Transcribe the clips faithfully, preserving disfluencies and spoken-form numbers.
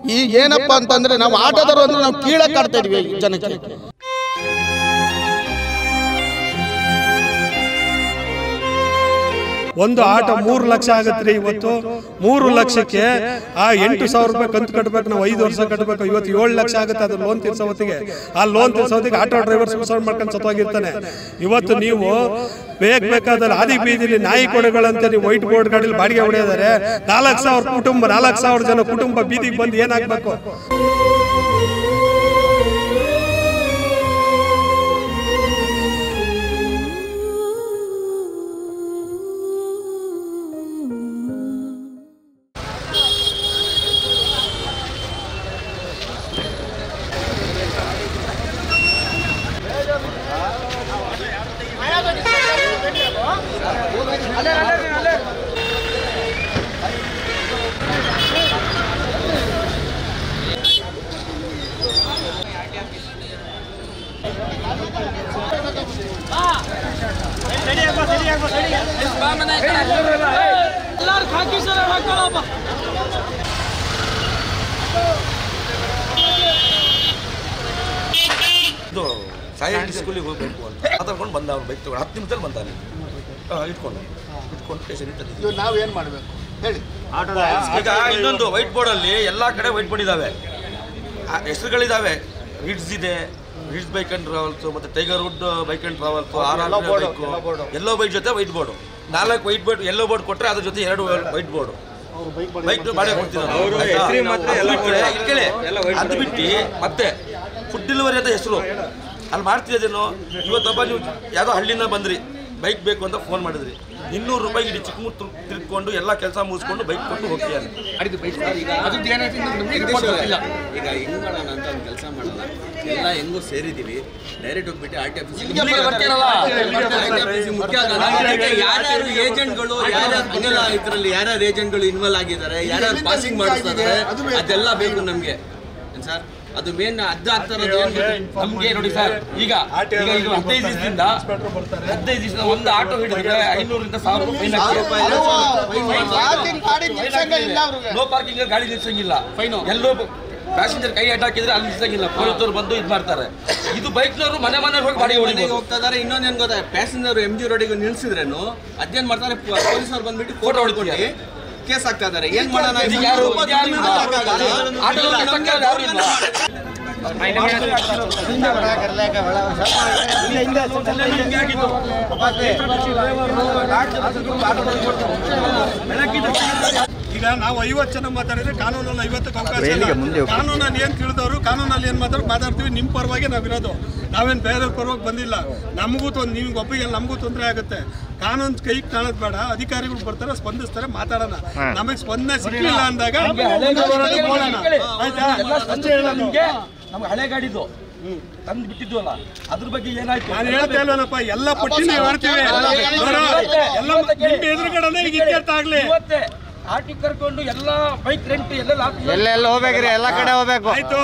ಈಗ ಏನಪ್ಪ ಅಂತಂದ್ರೆ ನಾವು ಆಟೋದವರು ಅಂದ್ರೆ ನಾವು ಕೀಳಕ್ಕೆ ಆಡ್ತಾ ಇದೀವಿ ಜನಕ್ಕೆ. ಒಂದು ಆಟ ಮೂರು ಲಕ್ಷ ಆಗುತ್ತೆ ರೀ. ಇವತ್ತು ಮೂರು ಲಕ್ಷಕ್ಕೆ ಆ ಎಂಟು ಸಾವಿರ ರೂಪಾಯಿ ಕಂತು ಕಟ್ಟಬೇಕು, ನಾವು ಐದು ವರ್ಷ ಕಟ್ಟಬೇಕು. ಇವತ್ತು ಏಳು ಲಕ್ಷ ಆಗುತ್ತೆ ಅದು ಲೋನ್ ತೀರ್ಸೋ ಹೊತ್ತಿಗೆ. ಆ ಲೋನ್ ತೀರ್ಸೋ ಹೊತ್ತಿಗೆ ಆಟೋ ಡ್ರೈವರ್ ಸುಸೈಡ್ ಮಾಡ್ಕೊಂಡು ಸತ್ತೋಗಿರ್ತಾನೆ. ಇವತ್ತು ನೀವು ಬೇಗ ಬೇಕಾದ್ರೆ ಆದಿ ಬೀದಿಲಿ ನಾಯಿ ಕೊಡೆಗಳಂತೆ ನೀವು ವೈಟ್ ಬೋರ್ಡ್ ಗಾಡಿಲಿ ಬಾಡಿಗೆ ಹೊಡೆಯೋದಾರೆ ನಾಲ್ಕು ಸಾವಿರ ಕುಟುಂಬ ನಾಲ್ಕು ಸಾವಿರ ಜನ ಕುಟುಂಬ ಬೀದಿಗೆ ಬಂದು ಏನಾಗಬೇಕು? ಇದು ಸಾಯಿ ಸ್ಕೂಲಿಗೆ ಹೋಗಬೇಕು ಅಂತ ಮಾತಾಡ್ಕೊಂಡು ಬಂದ ಅವ್ರು ಬೈಕ್ ತಗೊಂಡು ಹತ್ತು ನಿಮಿಷದಲ್ಲಿ ಬಂದಾನೆ ಇಟ್ಕೊಂಡು ಇಟ್ಕೊಂಡು ಸ್ಟೇಷನ್ ಇಟ್ಟು ನಾವು ಏನು ಮಾಡಬೇಕು ಹೇಳಿ? ಈಗ ಇನ್ನೊಂದು ವೈಟ್ ಬೋರ್ಡಲ್ಲಿ ಎಲ್ಲ ಕಡೆ ವೈಟ್ ಬೋರ್ಡ್ ಇದ್ದಾವೆ, ಹೆಸರುಗಳಿದ್ದಾವೆ. ಹಿಡ್ಸ್ ಇದೆ, ಹಿಡ್ಸ್ ಬೈಕ್ ಅಂಡ್ ಟ್ರಾವೆಲ್ಸ್, ಮತ್ತು tiger wood bike and travels, R R bike, yellow bike ಜೊತೆ ವೈಟ್ ಬೋರ್ಡು, ನಾಲ್ಕು ವೈಟ್ ಬೋರ್ಡ್ ಎಲ್ಲೋ ಬೋರ್ಡ್ ಕೊಟ್ಟರೆ ಅದ್ರ ಜೊತೆ ಎರಡು ವೈಟ್ ಬೋರ್ಡು ಬೈಕ್ ಬಾಡಿಗೆ ಕೊಡ್ತಿದ್ದಾರೆ. ಅದು ಬಿಟ್ಟು ಮತ್ತೆ ಫುಡ್ ಡೆಲಿವರಿ ಅಂತ ಹೆಸರು ಅಲ್ಲಿ ಮಾಡ್ತಿದ್ದೇನೋ. ಇವತ್ತೊಬ್ಬ ನೀವು ಯಾವುದೋ ಹಳ್ಳಿನ ಬಂದ್ರಿ, ಬೈಕ್ ಬೇಕು ಅಂತ ಫೋನ್ ಮಾಡಿದ್ರಿ, ಇನ್ನೂರು ರೂಪಾಯಿ ಇಡೀ ಚಿಕ್ಕಮೂರು ತಿರ್ಕೊಂಡು ಎಲ್ಲ ಕೆಲಸ ಮುಗಿಸ್ಕೊಂಡು ಬೈಕ್ ಕೊಟ್ಟು ಹೋಗ್ತೀಯಾನೆ. ಈಗ ಹೆಂಗ್ ಮಾಡೋಣ ಅಂತ ಒಂದು ಕೆಲಸ ಮಾಡೋಣ, ಎಲ್ಲ ಹೆಂಗೋ ಸೇರಿದ್ದೀವಿ, ಡೈರೆಕ್ಟ್ ಹೋಗ್ಬಿಟ್ಟು ಆರ್ ಟಿ ಆಫೀಸ್ ಮುಖ್ಯ ಯಾರ್ಯಾರು ಏಜೆಂಟ್ಗಳು ಯಾರ್ಯಾರು ಇದರಲ್ಲಿ ಯಾರ್ಯಾರು ಏಜೆಂಟ್ಗಳು ಇನ್ವಾಲ್ವ್ ಆಗಿದ್ದಾರೆ, ಯಾರ್ಯಾರು ಪಾಸಿಂಗ್ ಮಾಡಿಸ್ತಾರೆ ಅದೆಲ್ಲ ಬೇಕು ನಮಗೆ ಸರ್. ಅದು ಮೇನ್ ಅಡ್ಡ ಆಗ್ತಾ ಇರೋದು ನಮ್ಗೆ ನೋಡಿ ಸರ್. ಈಗ ಈಗ ಇದು ಹದಿನೈದು ದಿವಸದಿಂದ ಹದಿನೈದು ದಿವಸದಿಂದ ಒಂದು ಆಟೋ ಹಿಡಿದ್ರೆ ಐನೂರಿಂದ ಸಾವಿರ ರೂಪಾಯಿ. ನೋ ಪಾರ್ಕಿಂಗ್ ಗಾಡಿ ನಿಲ್ಸಂಗಿಲ್ಲ, ಎಲ್ಲೋ ಪ್ಯಾಸೆಂಜರ್ ಕೈ ಅಡ್ಡ ಹಾಕಿದ್ರೆ ಅಲ್ಲಿ ನಿಲ್ಸಂಗಿಲ್ಲ, ಪೊಲೀಸರು ಬಂದು ಇದು ಮಾಡ್ತಾರೆ. ಇದು ಬೈಕ್ನವರು ಮನೆ ಮನೆಗೆ ಹೋಗಿ ಬಾಡಿಗೆ ಹೊಡಿಗೆ ಹೋಗ್ತಾ ಇದಾರೆ. ಇನ್ನೊಂದೇನು ಗೊತ್ತಾ, ಪ್ಯಾಸೆಂಜರ್ ಎಂ ಜಿ ರೋಡಿಗೆ ನಿಲ್ಸಿದ್ರೇನು ಅದೇನ್ ಮಾಡ್ತಾರೆ, ಪೊಲೀಸರು ಬಂದ್ಬಿಟ್ಟು ಫೋಟೋ ಹೊಡ್ಕೊಂಡು ಕೇಸ್ ಆಗ್ತಾ ಇದಾರೆ. ಏನ್ ಮಾಡೋಣ? ಈಗ ನಾವು ಐವತ್ತು ಜನ ಮಾತಾಡಿದ್ರೆ ಕಾನೂನಲ್ಲಿ ಐವತ್ತಕ್ಕೆ ಅವಕಾಶ ಇಲ್ಲ. ಕಾನೂನಲ್ಲಿ ಏನು ತಿಳಿದವರು ಕಾನೂನಲ್ಲಿ ಏನು ಮಾತಾಡ್ ಮಾತಾಡ್ತೀವಿ. ನಿಮ್ಮ ಪರವಾಗಿ ನಾವಿರೋದು, ನಾವೇನು ಬೇರೆಯವ್ರ ಪರವಾಗಿ ಬಂದಿಲ್ಲ. ನಮಗೂ ತೊಂದ್ರೆ, ನಿಮ್ಗೆ ಒಪ್ಪಿಗೆ ನಮಗೂ ತೊಂದರೆ ಆಗುತ್ತೆ. ಕಾನೂನು ಕೈ ಕಾಣೋದು ಬೇಡ, ಅಧಿಕಾರಿಗಳು ಬರ್ತಾರೆ, ಸ್ಪಂದಿಸ್ತಾರೆ, ಮಾತಾಡೋಣ. ನಮಗೆ ಸ್ಪಂದನೆ ಸಿಕ್ಕಿಲ್ಲ ಅಂದಾಗ ಆಯ್ತಾ ಅಷ್ಟೇ ಹೇಳೋದು. ನಮ್ಗೆ ಹಳೆ ಗಾಡಿದು ತಂದು ಬಿಟ್ಟಿದ್ವಲ್ಲ ಅದ್ರ ಬಗ್ಗೆ ಏನಾಯ್ತು ನಾನು ಹೇಳ್ತಾ ಇಲ್ವನಪ್ಪ, ಎಲ್ಲ ಪಟ್ಟಿ ನಾವು ಹೇಳ್ತೀವಿ. ಎಲ್ಲ ನಿಮ್ಮ ಎದುರುಗಡೆ ಈಗ ಇತ್ಯರ್ಥ ಆಗ್ಲಿ. ಆಟಿ ಕರ್ಕೊಂಡು ಎಲ್ಲ ಬೈಕ್ ರೆಂಟ್ ಎಲ್ಲೆಲ್ಲ ಹೋಗ್ಬೇಕ್ರಿ, ಎಲ್ಲ ಕಡೆ ಹೋಗ್ಬೇಕು. ಆಯ್ತು,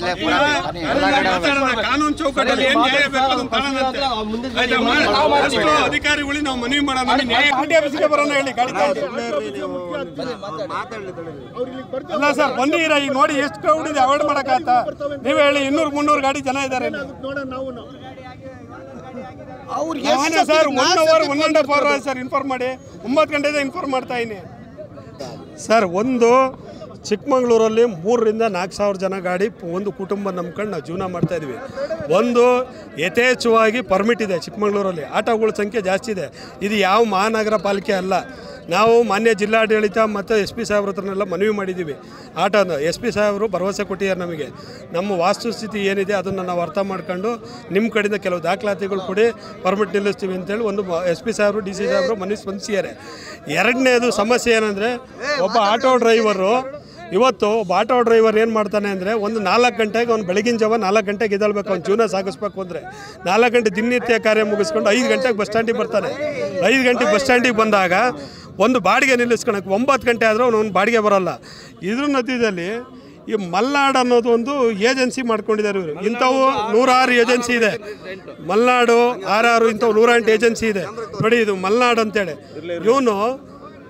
ಕಾನೂನು ಚೌಕಟ್ಟಲ್ಲಿ ಏನ್ ನ್ಯಾಯ ಬೇಕು ಅಧಿಕಾರಿಗಳಿಗೆ ನಾವು ಮನವಿ ಮಾಡೋಣ. ಆರ್ಟಿ ಆಫೀಸ್ಗೆ ಬರೋಣ ಹೇಳಿ. ಗಾಡಿ ಅಲ್ಲ ಸರ್, ಬಂದಿರ ಈಗ ನೋಡಿ ಎಷ್ಟು ಕ್ರೌಡ್ ಇದೆ, ಅವಾಯ್ಡ್ ಮಾಡಕ್ಕಾಗತ್ತ? ನೀವ್ ಹೇಳಿ, ಇನ್ನೂರು ಮುನ್ನೂರು ಗಾಡಿ ಜನ ಇದ್ದಾರೆ sir. One hour one and half hour sir inform ಮಾಡಿ. ಒಂಬತ್ತು ಗಂಟೆಯಿಂದ ಇನ್ಫಾರ್ಮ್ ಮಾಡ್ತಾ ಇದೀನಿ ಸರ್. ಒಂದು ಚಿಕ್ಕಮಗಳೂರಲ್ಲಿ ಮೂರರಿಂದ ನಾಲ್ಕು ಸಾವಿರ ಜನ ಗಾಡಿ ಒಂದು ಕುಟುಂಬ ನಂಬ್ಕೊಂಡು ನಾವು ಜೀವನ ಮಾಡ್ತಾಯಿದ್ವಿ. ಒಂದು ಯಥೇಚ್ಛವಾಗಿ ಪರ್ಮಿಟ್ ಇದೆ ಚಿಕ್ಕಮಗಳೂರಲ್ಲಿ, ಆಟೋಗಳ ಸಂಖ್ಯೆ ಜಾಸ್ತಿ ಇದೆ. ಇದು ಯಾವ ಮಹಾನಗರ ಪಾಲಿಕೆ ಅಲ್ಲ. ನಾವು ಮಾನ್ಯ ಜಿಲ್ಲಾಡಳಿತ ಮತ್ತು ಎಸ್ ಪಿ ಸಾಹೇಬ್ರ ಹತ್ರನೆಲ್ಲ ಮನವಿ ಮಾಡಿದ್ದೀವಿ. ಆಟೋನ ಎಸ್ ಪಿ ಸಾಹೇಬರು ಭರವಸೆ ಕೊಟ್ಟಿದ್ದಾರೆ ನಮಗೆ. ನಮ್ಮ ವಾಸ್ತುಸ್ಥಿತಿ ಏನಿದೆ ಅದನ್ನು ನಾವು ಅರ್ಥ ಮಾಡ್ಕೊಂಡು ನಿಮ್ಮ ಕಡೆಯಿಂದ ಕೆಲವು ದಾಖಲಾತಿಗಳು ಕೊಡಿ, ಪರ್ಮಿಟ್ ನಿಲ್ಲಿಸ್ತೀವಿ ಅಂತೇಳಿ ಒಂದು ಎಸ್ ಪಿ ಸಾಹೇಬರು ಡಿ ಸಿ ಸಾಹೇಬರು ಮನವಿ ಸ್ಪಂದಿಸಿದ್ದಾರೆ. ಎರಡನೇದು ಸಮಸ್ಯೆ ಏನಂದರೆ, ಒಬ್ಬ ಆಟೋ ಡ್ರೈವರು ಇವತ್ತು ಒಬ್ಬ ಆಟೋ ಡ್ರೈವರ್ ಏನು ಮಾಡ್ತಾನೆ ಅಂದರೆ, ಒಂದು ನಾಲ್ಕು ಗಂಟೆಗೆ ಅವ್ನು ಬೆಳಗಿನ ಜಾವ ನಾಲ್ಕು ಗಂಟೆಗೆ ಎದ್ದೇಳಬೇಕು, ಅವ್ನು ಜೀವನ ಸಾಗಿಸ್ಬೇಕು ಅಂದರೆ ನಾಲ್ಕು ಗಂಟೆ ದಿನನಿತ್ಯ ಕಾರ್ಯ ಮುಗಿಸ್ಕೊಂಡು ಐದು ಗಂಟೆಗೆ ಬಸ್ ಸ್ಟ್ಯಾಂಡಿಗೆ ಬರ್ತಾನೆ. ಐದು ಗಂಟೆಗೆ ಬಸ್ ಸ್ಟ್ಯಾಂಡಿಗೆ ಬಂದಾಗ ಒಂದು ಬಾಡಿಗೆ ನಿಲ್ಲಿಸ್ಕೊಳಕ್ಕೆ ಒಂಬತ್ತು ಗಂಟೆ ಆದರೂ ಅವನು ಬಾಡಿಗೆ ಬರೋಲ್ಲ. ಇದ್ರ ನದಿಯಲ್ಲಿ ಈ ಮಲ್ನಾಡು ಅನ್ನೋದು ಒಂದು ಏಜೆನ್ಸಿ ಮಾಡ್ಕೊಂಡಿದ್ದಾರೆ ಇವರು. ಇಂಥವು ನೂರಾರು ಏಜೆನ್ಸಿ ಇದೆ. ಮಲ್ನಾಡು ಆರಾರು ಇಂಥವು ನೂರೆಂಟು ಏಜೆನ್ಸಿ ಇದೆ ನೋಡಿ. ಇದು ಮಲ್ನಾಡು ಅಂತೇಳಿ ಇವನು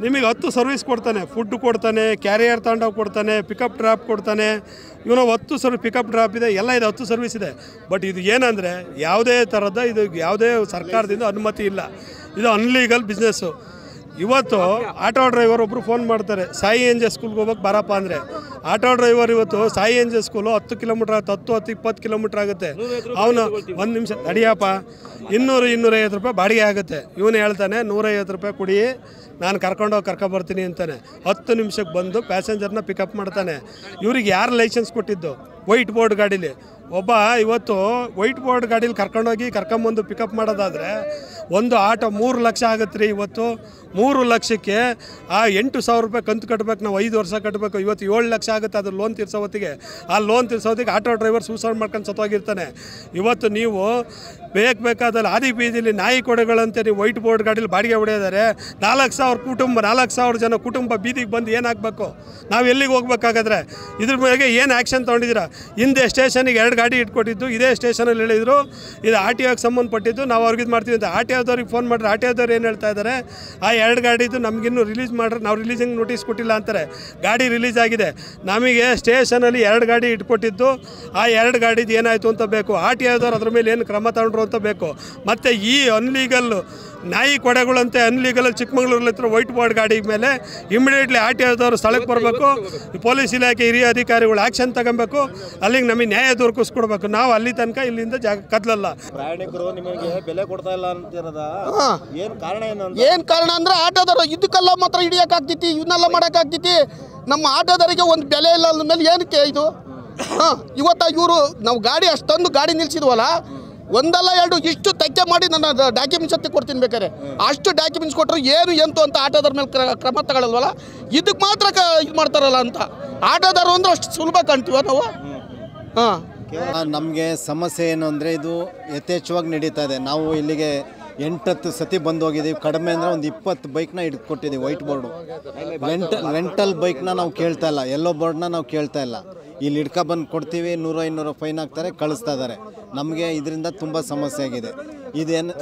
ನಿಮಗೆ ಹತ್ತು ಸರ್ವಿಸ್ ಕೊಡ್ತಾನೆ, ಫುಡ್ ಕೊಡ್ತಾನೆ, ಕ್ಯಾರಿಯರ್ ತಗೊಂಡೋಗಿ ಕೊಡ್ತಾನೆ, ಪಿಕಪ್ ಡ್ರಾಪ್ ಕೊಡ್ತಾನೆ. ಇವನು ಹತ್ತು ಸರ್ವಿ ಪಿಕಪ್ ಡ್ರಾಪ್ ಇದೆ, ಎಲ್ಲ ಇದೆ, ಹತ್ತು ಸರ್ವಿಸ್ ಇದೆ. ಬಟ್ ಇದು ಏನಂದರೆ ಯಾವುದೇ ಥರದ ಇದು ಯಾವುದೇ ಸರ್ಕಾರದಿಂದ ಅನುಮತಿ ಇಲ್ಲ. ಇದು ಅನ್ಲೀಗಲ್ ಬಿಸ್ನೆಸ್ಸು. ಇವತ್ತು ಆಟೋ ಡ್ರೈವರ್ ಒಬ್ಬರು ಫೋನ್ ಮಾಡ್ತಾರೆ, ಸಾಯಿ ಎನ್ ಜೆ ಸ್ಕೂಲ್ಗೆ ಹೋಗ್ಬೇಕು ಬಾರಪ್ಪ ಅಂದರೆ. ಆಟೋ ಡ್ರೈವರ್ ಇವತ್ತು ಸಾಯಿ ಎನ್ ಜೆ ಸ್ಕೂಲು ಹತ್ತು ಕಿಲೋಮೀಟ್ರ್ ಆಗುತ್ತೆ, ಹತ್ತು ಹತ್ತು ಇಪ್ಪತ್ತು ಕಿಲೋಮೀಟ್ರ್ ಆಗುತ್ತೆ. ಅವನು ಒಂದು ನಿಮಿಷ ತಡಿಯಪ್ಪ, ಇನ್ನೂರು ಇನ್ನೂರೈವತ್ತು ರೂಪಾಯಿ ಬಾಡಿಗೆ ಆಗುತ್ತೆ. ಇವನು ಹೇಳ್ತಾನೆ ನೂರೈವತ್ತು ರೂಪಾಯಿ ಕೊಡಿ, ನಾನು ಕರ್ಕೊಂಡೋಗಿ ಕರ್ಕೊಬರ್ತೀನಿ ಅಂತಾನೆ. ಹತ್ತು ನಿಮಿಷಕ್ಕೆ ಬಂದು ಪ್ಯಾಸೆಂಜರ್ನ ಪಿಕಪ್ ಮಾಡ್ತಾನೆ. ಇವ್ರಿಗೆ ಯಾರು ಲೈಸೆನ್ಸ್ ಕೊಟ್ಟಿದ್ದು? ವೈಟ್ ಬೋರ್ಡ್ ಗಾಡೀಲಿ ಒಬ್ಬ ಇವತ್ತು ವೈಟ್ ಬೋರ್ಡ್ ಗಾಡೀಲಿ ಕರ್ಕೊಂಡೋಗಿ ಕರ್ಕೊಂಬಂದು ಪಿಕಪ್ ಮಾಡೋದಾದರೆ ಒಂದು ಆಟೋ ಮೂರು ಲಕ್ಷ ಆಗುತ್ತೆ ರೀ. ಇವತ್ತು ಮೂರು ಲಕ್ಷಕ್ಕೆ ಆ ಎಂಟು ಸಾವಿರ ರೂಪಾಯಿ ಕಂತು ಕಟ್ಟಬೇಕು, ನಾವು ಐದು ವರ್ಷ ಕಟ್ಟಬೇಕು. ಇವತ್ತು ಏಳು ಲಕ್ಷ ಆಗುತ್ತೆ ಅದು ಲೋನ್ ತೀರ್ಸೋ ಹೊತ್ತಿಗೆ. ಆ ಲೋನ್ ತೀರ್ಸೋ ಹೊತ್ತಿಗೆ ಆಟೋ ಡ್ರೈವರ್ ಸೂಸೈಡ್ ಮಾಡ್ಕೊಂಡು ಸತ್ತೋಗಿರ್ತಾನೆ. ಇವತ್ತು ನೀವು ಬೇಕು ಬೇಕಾದಲ್ಲಿ ಆದಿ ಬೀದಿಲಿ ನಾಯಿ ಕೊಡೆಗಳಂತೆ ನೀವು ವೈಟ್ ಬೋರ್ಡ್ ಗಾಡೀಲಿ ಬಾಡಿಗೆ ಹೊಡೆಯೋದಾರೆ ನಾಲ್ಕು ಸಾವಿರ ಕುಟುಂಬ ನಾಲ್ಕು ಸಾವಿರ ಜನ ಕುಟುಂಬ ಬೀದಿಗೆ ಬಂದು ಏನಾಗಬೇಕು? ನಾವು ಎಲ್ಲಿಗೆ ಹೋಗ್ಬೇಕಾಗಾದ್ರೆ ಇದ್ರ ಬಗ್ಗೆ ಏನು ಆ್ಯಕ್ಷನ್ ತೊಗೊಂಡಿದ್ದೀರಾ? ಹಿಂದೆ ಸ್ಟೇಷನಿಗೆ ಎರಡು ಗಾಡಿ ಇಟ್ಕೊಟ್ಟಿದ್ದು, ಇದೇ ಸ್ಟೇಷನಲ್ಲಿ ಹೇಳಿದರು ಇದು ಆರ್ ಟಿ ಒಗೆ ಸಂಬಂಧಪಟ್ಟಿದ್ದು, ನಾವು ಅವ್ರಿಗೆ ಇದು ಮಾಡ್ತೀವಿ ಅಂತ. ಆರ್ ಟಿ ಒದವ್ರಿಗೆ ಫೋನ್ ಮಾಡಿದ್ರೆ ಆರ್ ಟಿ ಒದವ್ರು ಏನು ಹೇಳ್ತಾ ಇದ್ದಾರೆ? ಆ ಎರಡು ಗಾಡಿದು ನಮಗಿನ್ನೂ ರಿಲೀಸ್ ಮಾಡ್ರೆ ನಾವು ರಿಲೀಸಿಂಗ್ ನೋಟಿಸ್ ಕೊಟ್ಟಿಲ್ಲ ಅಂತಾರೆ. ಗಾಡಿ ರಿಲೀಸ್ ಆಗಿದೆ, ನಮಗೆ ಸ್ಟೇಷನಲ್ಲಿ ಎರಡು ಗಾಡಿ ಇಟ್ಕೊಟ್ಟಿದ್ದು, ಆ ಎರಡು ಗಾಡಿದು ಏನಾಯಿತು ಅಂತ ಬೇಕು. ಆರ್ ಟಿ ಒದವ್ರು ಅದ್ರ ಮೇಲೆ ಏನು ಕ್ರಮ ತಗೊಂಡ್ರು ಅಂತ ಬೇಕು. ಮತ್ತು ಈ ಅನ್ಲೀಗಲ್ ನಾಯಿ ಕೊಡೆಗಳಂತೆ ಅನ್ಲೀಗಲ್ ಚಿಕ್ಕಮಗಳೂರಲ್ಲಿ ಹತ್ರ ವೈಟ್ ಬೋರ್ಡ್ ಗಾಡಿ ಮೇಲೆ ಇಮಿಡಿಯೇಟ್ಲಿ ಆರ್ ಟಿ ಒದವರು ಸ್ಥಳಕ್ಕೆ ಬರಬೇಕು. ಪೊಲೀಸ್ ಇಲಾಖೆ ಹಿರಿಯ ಅಧಿಕಾರಿಗಳು ಆ್ಯಕ್ಷನ್ ತಗೊಬೇಕು, ಅಲ್ಲಿಗೆ ನಮಗೆ ನ್ಯಾಯ ದೊರಕಿಸ್ಕೊಡ್ಬೇಕು. ನಾವು ಅಲ್ಲಿ ತನಕ ಇಲ್ಲಿಂದ ಜಾಗ ಕದಲಲ್ಲ. ಪ್ರಯಾಣಿಕರು ನಿಮಗೆ ಬೆಲೆ ಕೊಡ್ತಾ ಇಲ್ಲ ಅಂತಿರೋದ ಏನು ಕಾರಣ? ಏನು ಏನು ಕಾರಣ ಅಂದರೆ ಆಟೋದವರು ಇದಕ್ಕೆಲ್ಲ ಮಾತ್ರ ಹಿಡಿಯೋಕ್ಕಾಗ್ತೈತಿ, ಇವನ್ನೆಲ್ಲ ಮಾಡೋಕ್ಕಾಗ್ತೈತಿ. ನಮ್ಮ ಆಟೋದವರಿಗೆ ಒಂದು ಬೆಲೆ ಇಲ್ಲ ಅಂದಮೇಲೆ ಏನಕ್ಕೆ ಇದು? ಹಾಂ, ಇವತ್ತು ಇವರು ನಾವು ಗಾಡಿ ಅಷ್ಟೊಂದು ಗಾಡಿ ನಿಲ್ಸಿದ್ವಲ್ಲ, ಒಂದಲ್ಲ ಎರಡು ಇಷ್ಟು ತಕ್ಕೆ ಮಾಡಿ ನನ್ನ ಡಾಕ್ಯುಮೆಂಟ್ಸ್ ಅಂತ ಕೊಡ್ತೀನಿ ಬೇಕಾರೆ. ಅಷ್ಟು ಡಾಕ್ಯುಮೆಂಟ್ಸ್ ಕೊಟ್ಟರು ಏನು ಎಂತು ಅಂತ ಆಟೋದವ್ರ ಮೇಲೆ ಕ್ರಮ ತಗೊಳ್ಳಲ್ವಲ್ಲ, ಇದಕ್ಕೆ ಮಾತ್ರ ಕ ಇದು ಮಾಡ್ತಾರಲ್ಲ ಅಂತ. ಆಟೋದವರು ಅಂದ್ರೆ ಅಷ್ಟು ಸುಲಭ ಕಾಣ್ತೀವ ನಾವು. ಹಾಂ, ನಮಗೆ ಸಮಸ್ಯೆ ಏನು ಅಂದರೆ ಇದು ಯಥೇಚ್ಛವಾಗಿ ನಡೀತಾ ಇದೆ. ನಾವು ಇಲ್ಲಿಗೆ ಎಂಟತ್ತು ಸತಿ ಬಂದು ಹೋಗಿದ್ದೀವಿ. ಕಡಿಮೆ ಅಂದರೆ ಒಂದು ಇಪ್ಪತ್ತು ಬೈಕ್ನ ಹಿಡ್ಕೊಟ್ಟಿದ್ದೀವಿ. ವೈಟ್ ಬೋರ್ಡು ರೆಂಟಲ್ ರೆಂಟಲ್ ಬೈಕ್ನ ನಾವು ಕೇಳ್ತಾ ಇಲ್ಲ, ಎಲ್ಲೋ ಬೋರ್ಡ್ನ ನಾವು ಕೇಳ್ತಾ ಇಲ್ಲ. ಇಲ್ಲಿ ಹಿಡ್ಕೊ ಬಂದು ಕೊಡ್ತೀವಿ, ನೂರು ಐನೂರು ಫೈನ್ ಹಾಕ್ತಾರೆ, ಕಳಿಸ್ತಾ ಇದ್ದಾರೆ. ನಮಗೆ ಇದರಿಂದ ತುಂಬ ಸಮಸ್ಯೆ ಆಗಿದೆ. ಇದೇನು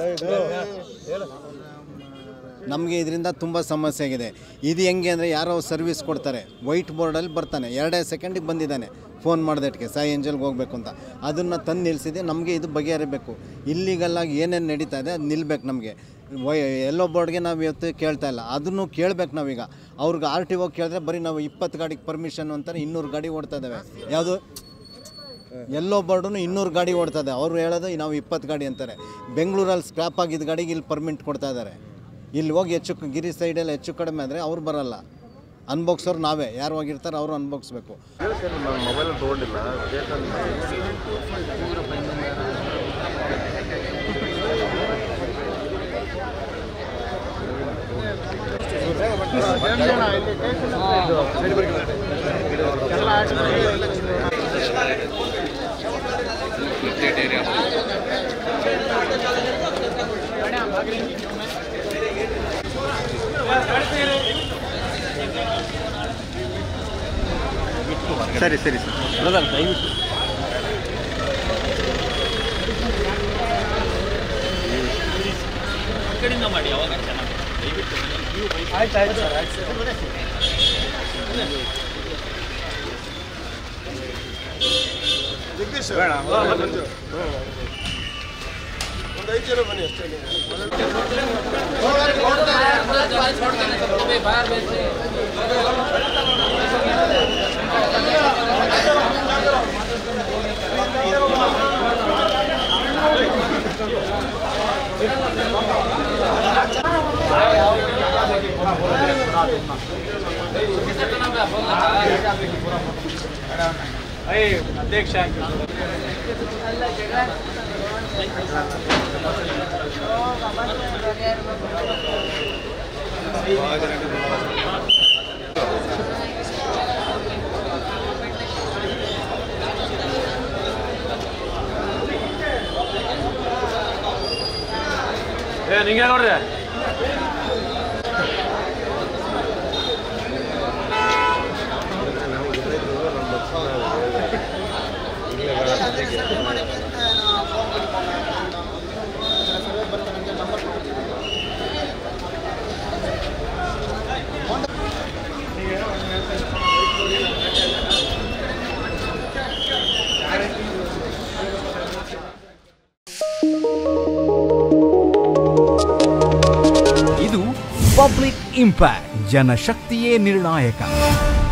ನಮಗೆ ಇದರಿಂದ ತುಂಬ ಸಮಸ್ಯೆ ಆಗಿದೆ. ಇದು ಹೆಂಗೆ ಅಂದರೆ ಯಾರೋ ಸರ್ವಿಸ್ ಕೊಡ್ತಾರೆ, ವೈಟ್ ಬೋರ್ಡಲ್ಲಿ ಬರ್ತಾನೆ, ಎರಡೇ ಸೆಕೆಂಡಿಗೆ ಬಂದಿದ್ದಾನೆ, ಫೋನ್ ಮಾಡಿದಟ್ಟಿಗೆ ಸಾಯಿ ಏಂಜಲ್ಗೆ ಹೋಗ್ಬೇಕು ಅಂತ. ಅದನ್ನು ತಂದು ನಿಲ್ಲಿಸಿದೆ. ನಮಗೆ ಇದು ಬಗೆಹರಿಬೇಕು. ಇಲ್ಲಿಗೆಲ್ಲಾಗಿ ಏನೇನು ನಡೀತಾ ಇದೆ ಅದು ನಿಲ್ಲಬೇಕು. ನಮಗೆ ವೈ ಎಲ್ಲೋ ಬೋರ್ಡ್ಗೆ ನಾವು ಇವತ್ತು ಕೇಳ್ತಾ ಇಲ್ಲ, ಅದನ್ನು ಕೇಳಬೇಕು ನಾವೀಗ. ಅವ್ರಿಗೆ ಆರ್ ಟಿ ಹೋಗಿ ಕೇಳಿದ್ರೆ ಬರೀ ನಾವು ಇಪ್ಪತ್ತು ಗಾಡಿಗೆ ಪರ್ಮಿಷನ್ ಅಂತಾರೆ, ಇನ್ನೂರು ಗಾಡಿ ಓಡ್ತಾ ಇದ್ದಾವೆ. ಯಾವುದು ಎಲ್ಲೋ ಬೋರ್ಡು ಇನ್ನೂರು ಗಾಡಿ ಓಡ್ತಾ ಇದೆ, ಅವರು ಹೇಳೋದು ನಾವು ಇಪ್ಪತ್ತು ಗಾಡಿ ಅಂತಾರೆ. ಬೆಂಗಳೂರಲ್ಲಿ ಸ್ಕ್ರಾಪ್ ಆಗಿದ್ದ ಗಾಡಿಗೆ ಇಲ್ಲಿ ಪರ್ಮಿಟ್ ಕೊಡ್ತಾ ಇದ್ದಾರೆ. ಇಲ್ಲಿ ಹೋಗಿ ಹೆಚ್ಚು ಗಿರಿ ಸೈಡಲ್ಲಿ ಹೆಚ್ಚು ಕಡಿಮೆ ಆದರೆ ಅವ್ರು ಬರೋಲ್ಲ. ಅನ್ಬಾಕ್ಸೋರು ನಾವೇ, ಯಾರು ಹೋಗಿರ್ತಾರೆ ಅವರು ಅನ್ಬಾಕ್ಸ್ಬೇಕು. ಮೊಬೈಲ್ ತೊಗೊಂಡಿಲ್ಲ ಸರಿ ಸರಿ ಸರ್ ಬ್ರದರ್ ದಯವಿಟ್ಟು ಕಡೆಯಿಂದ ಮಾಡಿ ಅವಾಗ ಚೆನ್ನಾಗಿ ದಯವಿಟ್ಟು ಆಯ್ತು ಆಯ್ತು ಸರ್ ಆಯ್ತು ಸರ್ ಜಗದೀಶ್ ಬೇಡ ಒಂದು ಐದು ಜನ ಬನ್ನಿ ಅಷ್ಟೇ. ಅಧ್ಯಕ್ಷ ಏ ನಿಂಗೆ ನೋಡ್ರಿ ಪಬ್ಲಿಕ್ ಇಂಪ್ಯಾಕ್ಟ್, ಜನಶಕ್ತಿಯೇ ನಿರ್ಣಾಯಕ.